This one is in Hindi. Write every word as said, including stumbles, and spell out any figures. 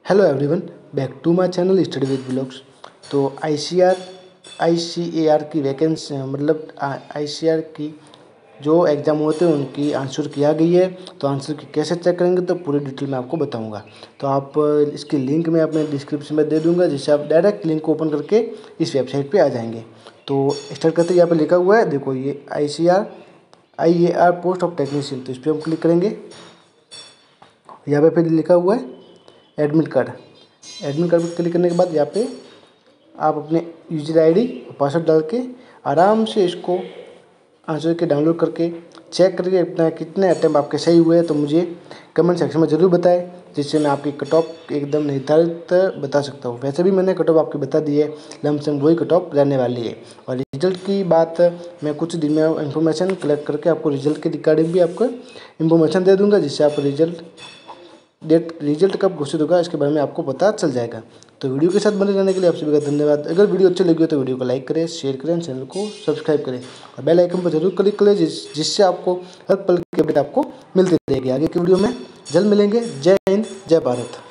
Hello everyone, back to my channel study with blogs. तो आईसीआर आईसीएआर की वैकेंसी मतलब आईसीआर की जो एग्ज़ाम होते हैं उनकी आंसर किया गई है। तो आंसर की कैसे चेक करेंगे तो पूरी डिटेल में आपको बताऊंगा। तो आप इसकी लिंक मैं अपने डिस्क्रिप्शन में दे दूंगा, जिससे आप डायरेक्ट लिंक को ओपन करके इस वेबसाइट पे आ जाएंगे। तो स्टार्ट करते यहाँ पे लिखा हुआ है, देखो ये ICR IAR post of technician. तो इस पर हम क्लिक करेंगे। यहाँ पे फिर लिखा हुआ है एडमिट कार्ड। एडमिट कार्ड पर क्लिक करने के बाद यहाँ पे आप अपने यूजर आईडी और पासवर्ड डाल के आराम से इसको आंसर के डाउनलोड करके चेक करके अपना कितने अटैम्प्ट आपके सही हुए हैं तो मुझे कमेंट सेक्शन में ज़रूर बताएं, जिससे मैं आपकी कट ऑफ एकदम निर्धारित बता सकता हूँ। वैसे भी मैंने कट ऑफ आपकी बता दी है, लमसम वही कट ऑफ रहने वाली है। और रिजल्ट की बात मैं कुछ दिन में इन्फॉर्मेशन कलेक्ट करके आपको रिजल्ट के रिगार्डिंग भी आपको इन्फॉर्मेशन दे दूँगा, जिससे आप रिजल्ट डेट रिजल्ट कब घोषित होगा इसके बारे में आपको पता चल जाएगा। तो वीडियो के साथ बने रहने के लिए आप सभी का धन्यवाद। अगर वीडियो अच्छी लगी हो तो वीडियो को लाइक करें, शेयर करें, चैनल को सब्सक्राइब करें और बेल आइकन पर जरूर क्लिक करें, जिस जिससे आपको हर पल की अपडेट आपको मिलती रहेगी। आगे की वीडियो में जल्द मिलेंगे। जय हिंद, जय भारत।